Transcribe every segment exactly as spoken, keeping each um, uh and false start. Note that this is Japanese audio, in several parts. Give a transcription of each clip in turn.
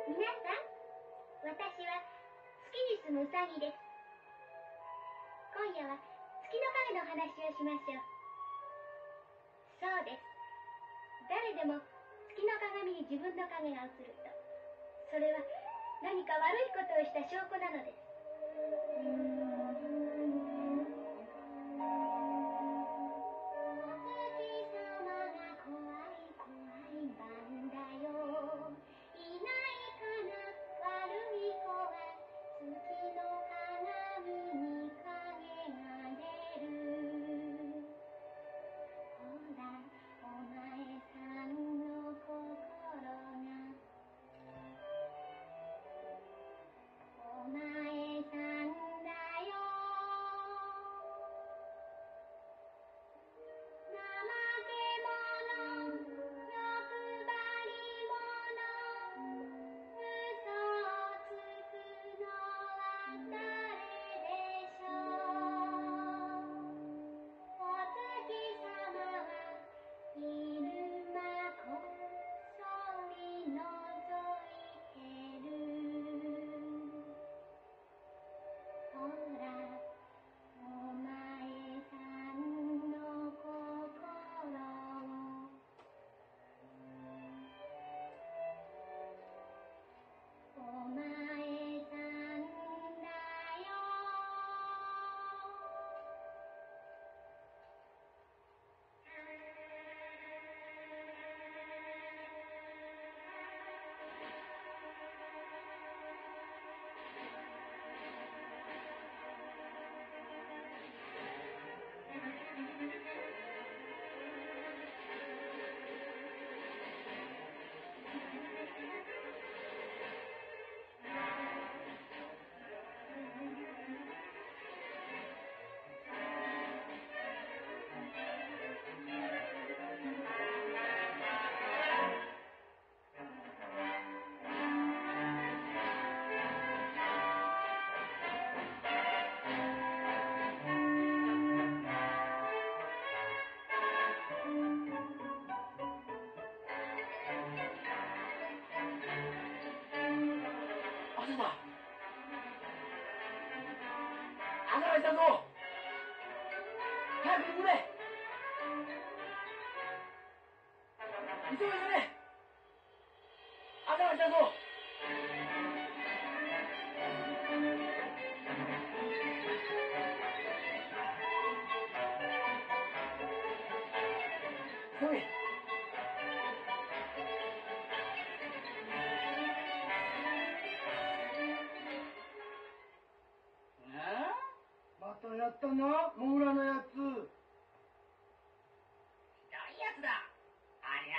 皆さん、私は月に住むウサギです。今夜は月の影の話をしましょう。そうです。誰でも月の鏡に自分の影が映ると、それは何か悪いことをした証拠なのです。 またやったな、モグラのやつ。ひどいやつだ。ありゃ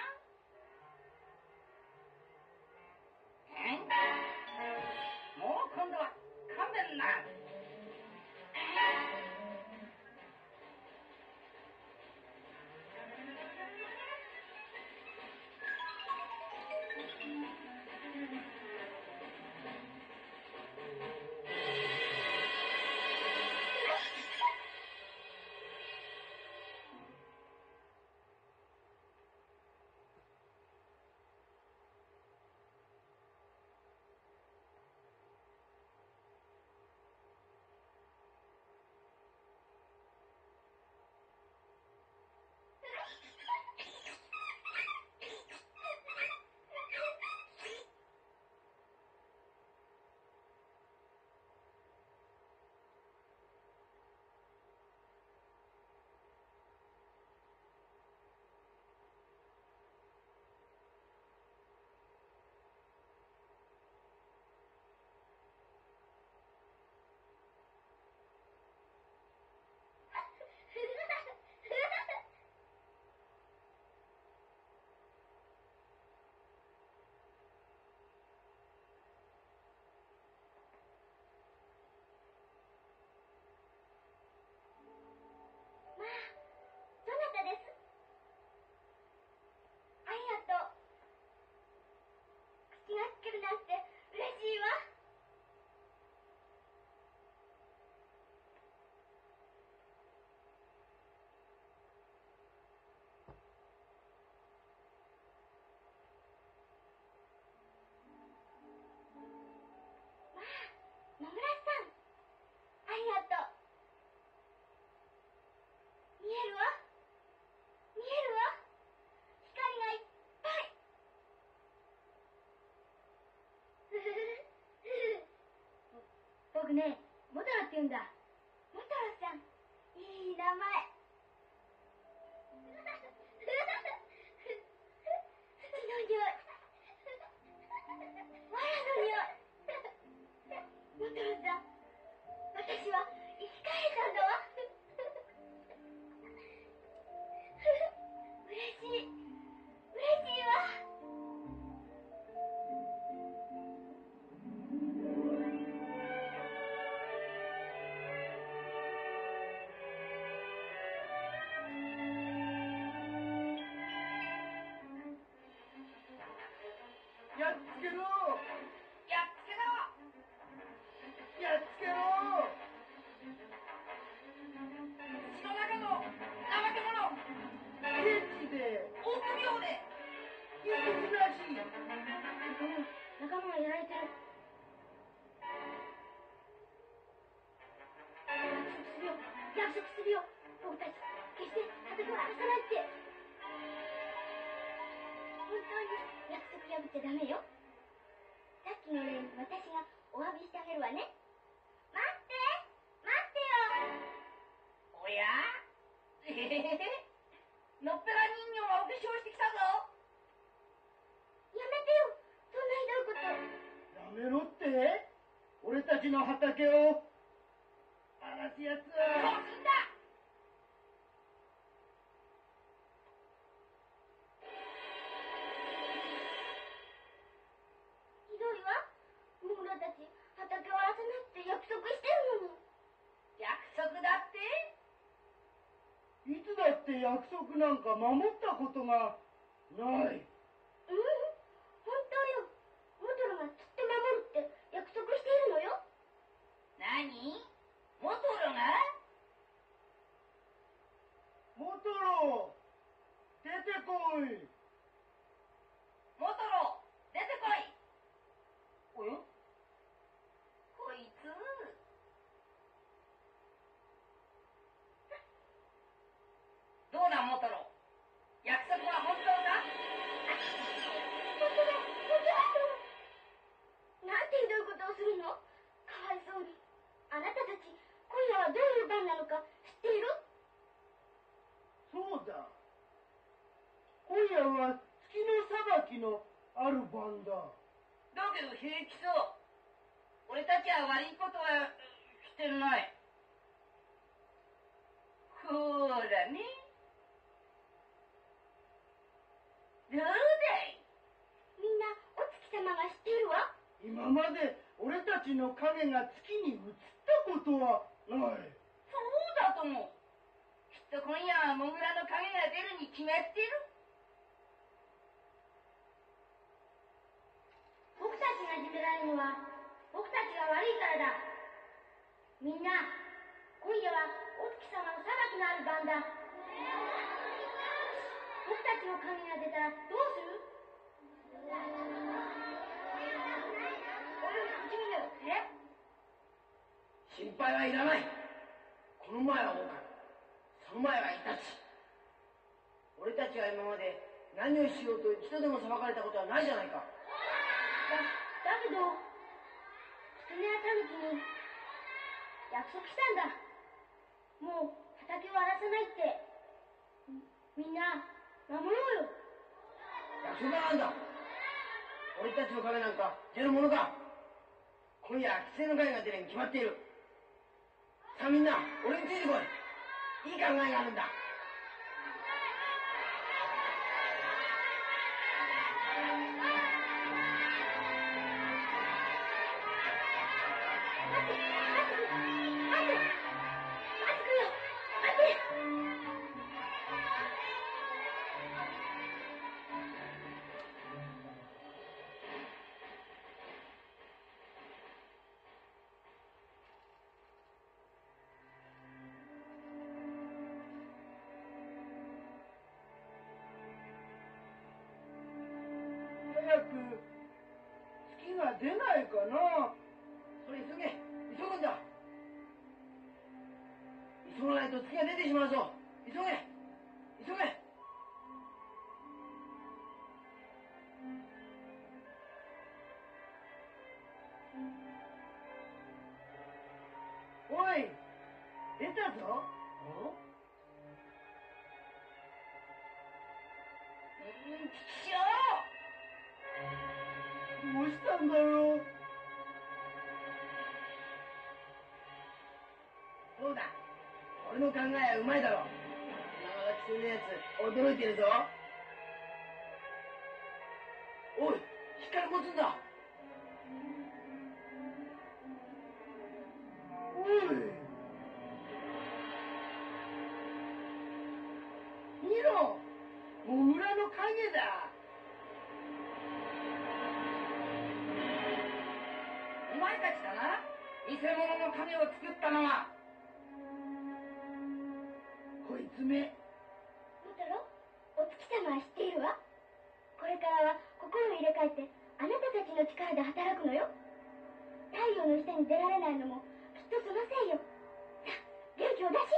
ー。えん？もう今度は勘弁な。 僕ね、モトロって言うんだ。モトロさん、いい名前。土の匂い。藁の匂い。モトロさん、私は生き返ったんだわ。嬉しい。嬉しいわ。 やっつけろやっつけろやっつけろ土の中の怠け者ケチで臆病で生きづらしい仲間がやられてる。約束するよ。約束するよ。僕たち決して畑を荒らさないって。本当に約束破っちゃダメよ。さっきの例に私がお詫びしてあげるわね。待って待ってよ。 おやえへへへのっぺら人形がお化粧してきたぞ。 やめてよ。そんなひどいこと。 やめろって？俺たちの畑を荒らすやつはどうすんだ。 ひどいわ。モグラたち畑を荒らさないって約束してるのに。 約束だって。 いつだって約束なんか守ったことがない。 うん、本当よ。モトロがきっと守るって約束しているのよ。 何？モトロが？ モトロ出てこい。 モトロ出てこい。 ん？ こいつどうだモトロ、約束は本当か？ 本当だ、本当だ。なんてひどいことをするの？かわいそうに。あなたたち、今夜はどういう番なのか知っている？ そうだ。今夜は月の裁きのある番だ。 だけど平気そう。俺たちは悪いことはしてない。ほらね。どうだい？ みんなお月様が知っているわ。 今まで俺たちの影が月に映ったことはない。 そうだとも。きっと今夜はモグラの影が出るに決まってる。 僕たちがいじめられるのは僕たちが悪いからだ。みんな、今夜はお月様の裁きのある番だ。僕たちの影が出たらどうする？ え？ 心配はいらない。この前は狼、その前はイタチ。俺たちは今まで何をしようと一度でも裁かれたことはないじゃないか。 だ、だけど、狐やタヌキに約束したんだ。もう畑を荒らさないって。みんな、守ろうよ。 約束なんだ。俺たちの影なんか出るものか。今夜は規制の影が出るに決まっている。さあみんな、俺についてこい。いい考えがあるんだ。早く月が出ないかな。それ急げ、急ぐんだ。急がないと月が出てしまうぞ。急げ、急げ。 しよどうしたんだろう。そうだ、俺の考えはうまいだろ。生が規制のやつ驚いてるぞ。おい、光持つんだ。おい、見ろ、モグラの影だ。 お前たちだな、偽物の影を作ったのは。 こいつめ。 モトロ、お月様は知っているわ。これからは心を入れ替えてあなたたちの力で働くのよ。太陽の下に出られないのもきっとそのせいよ。さあ、元気を出し。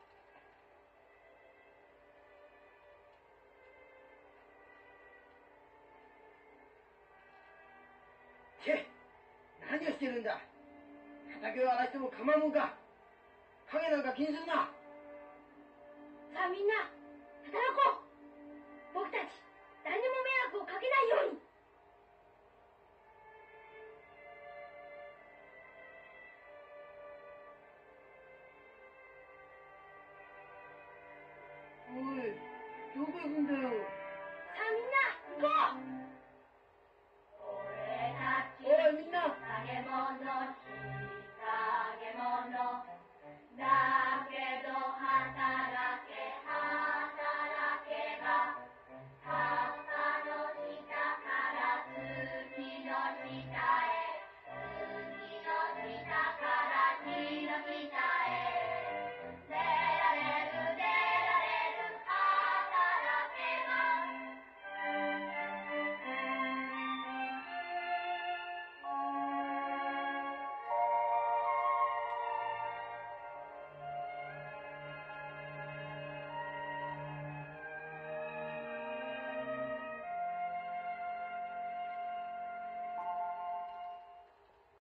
チェ、何をしてるんだ。畑を荒らしても構うもんか。影なんか気にするな。 さあみんな、働こう。